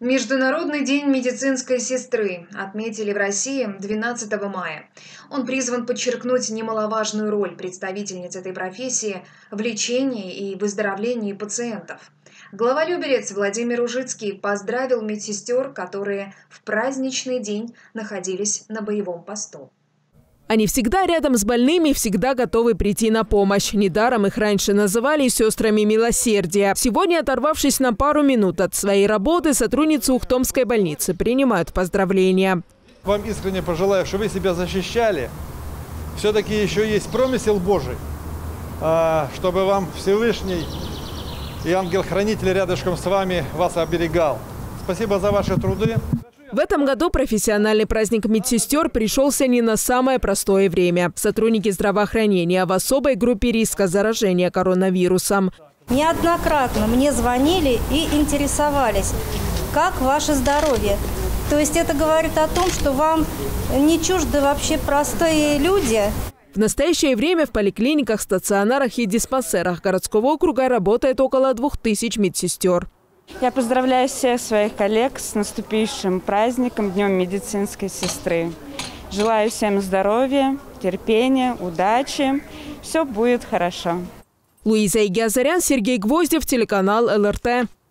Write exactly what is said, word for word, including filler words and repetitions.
Международный день медицинской сестры отметили в России двенадцатого мая. Он призван подчеркнуть немаловажную роль представительниц этой профессии в лечении и выздоровлении пациентов. Глава Люберец Владимир Ужицкий поздравил медсестер, которые в праздничный день находились на боевом посту. Они всегда рядом с больными, всегда готовы прийти на помощь. Недаром их раньше называли сестрами милосердия. Сегодня, оторвавшись на пару минут от своей работы, сотрудницы Ухтомской больницы принимают поздравления. Вам искренне пожелаю, чтобы вы себя защищали. Все-таки еще есть промысел Божий, чтобы вам Всевышний и ангел-хранитель рядышком с вами вас оберегал. Спасибо за ваши труды. В этом году профессиональный праздник медсестер пришелся не на самое простое время. Сотрудники здравоохранения в особой группе риска заражения коронавирусом. Неоднократно мне звонили и интересовались, как ваше здоровье. То есть это говорит о том, что вам не чужды вообще простые люди. В настоящее время в поликлиниках, стационарах и диспансерах городского округа работает около двух тысяч медсестер. Я поздравляю всех своих коллег с наступившим праздником, Днем медицинской сестры. Желаю всем здоровья, терпения, удачи. Все будет хорошо. Луиза Игиазарян, Сергей Гвоздев, телеканал эл эр тэ.